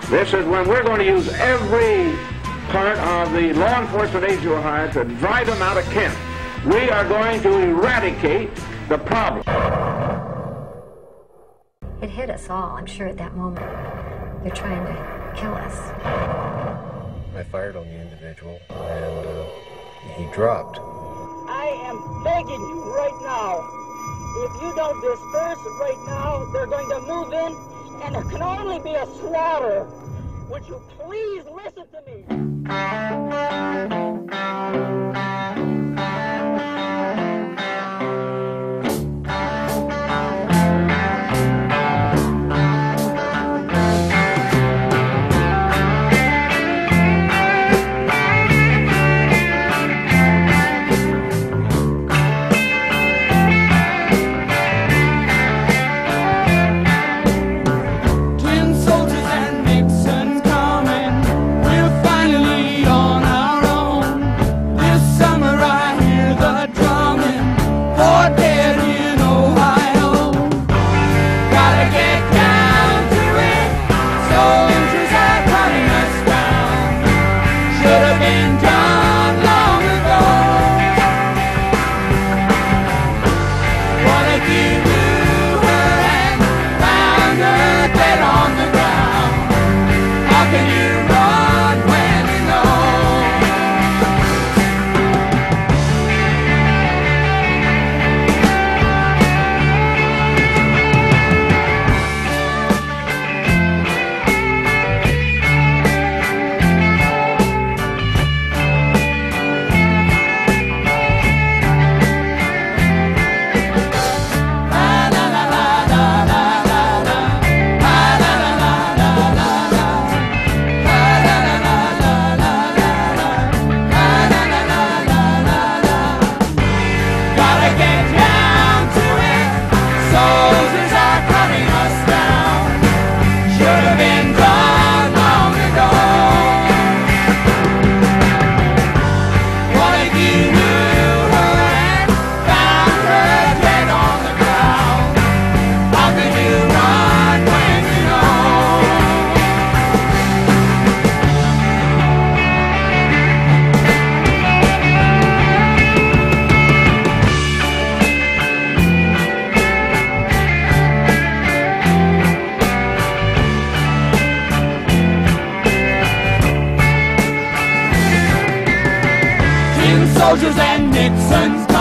This is when we're going to use every part of the law enforcement agency of Ohio to drive them out of Kent. We are going to eradicate the problem. It hit us all, I'm sure, at that moment. They're trying to kill us. I fired on the individual, and he dropped. I am begging you right now, if you don't disperse right now, they're going to move in, and there can only be a slaughter. Would you please listen to me? Soldiers and Nixon's